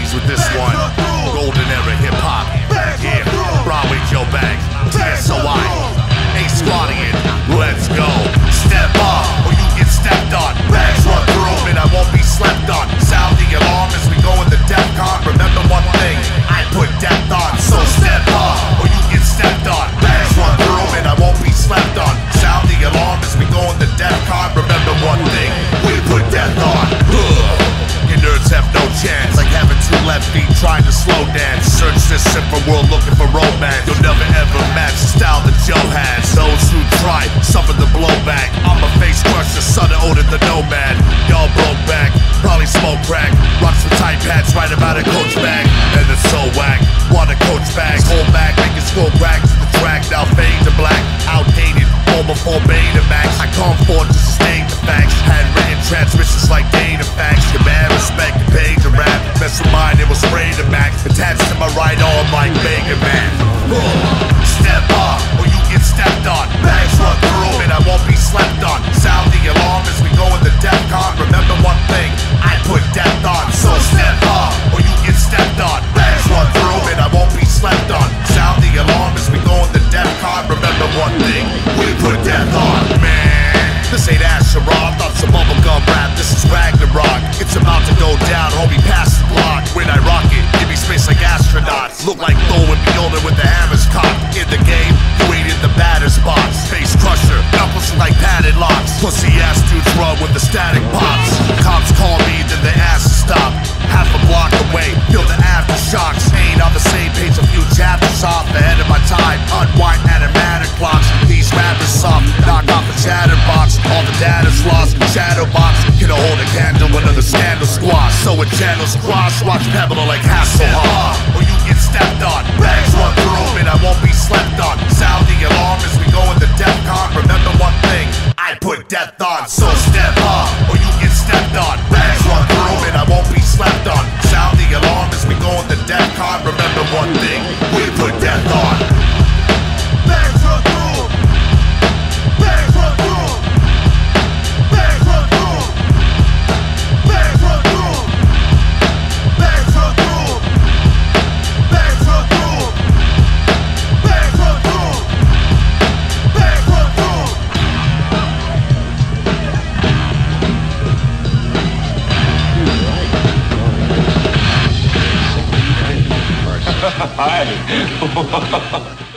90s with this one. Golden era hip hop. Yeah, Broadway Joe Banks. TSOI. Ace Squadian. Let's go. Step up or you get stepped on. Bags run through and I won't be slept on. Sound the alarm as we go into DEFCON. Remember one thing, I put depth on. So step up or you get stepped on. Bags run through and I won't be slept on. Sound the alarm as we go into DEFCON. Remember one thing, we put death on. You nerds have no chance, like having two left feet trying to slow dance. Search this simple world looking for romance. You'll never ever match the style that Joe has. Those who try suffer the blowback. I'm a face crusher, son of Odin the Nomad. Y'all broke back, probably smoke crack. Rock some tight pants, right about a coach bag. And it's so whack, want a coach bag. Hold back, make it scroll back to the track. Now fade to black, outdated, all before Betamax. I come forth to sustain the facts. Handwritten transmissions like data facts. Demand respect, you pay to rap. Mess with mine, it was sprayed to max. Attached to my right arm like Mega Man. Step up or you get stepped on. Bags run through and I won't be slept on. Sound the alarm as we go into DEFCON. Remember one thing, I put depth on. So step up or you get stepped on. Bags run through and I won't be slept on. Sound the alarm as we go into DEFCON. Remember one thing, we put death on. Man, this ain't Asheroth, thought some bubblegum rap. This is Ragnarok. It's about to go down, homie, pass the block. When I rock it, give me space like astronauts. Look like Thor and Mjolnir with the hammers cocked. In the game, you ain't in the batter's box. Face crusher, knuckles like padded locks. Pussy ass dudes run with the static pops. Cops call me, then they ask to stop. Half a block away, feel the aftershocks. Ain't on the same page, a few chapters off. Ahead of my time, unwind animatic clocks. These rappers soft, knock off a chatterbox. All the data's lost, shadow box. Can I hold a candle when the scandal squash? So a channel squash, watch Pebble like Hasselhoff. Or you get stepped on, bags run through and I won't be slept on. Sound the alarm as we go into DEFCON. Remember one thing, I put death on. So step up or you get stepped on. Bags run through and I won't be slept on. Sound the alarm as we go into DEFCON. Remember one thing, we put death on. Bags run through. Bags run through. Bags run through. Bags run through. Bags run through. Bags run through. Bags run through. Bags run through. Hi.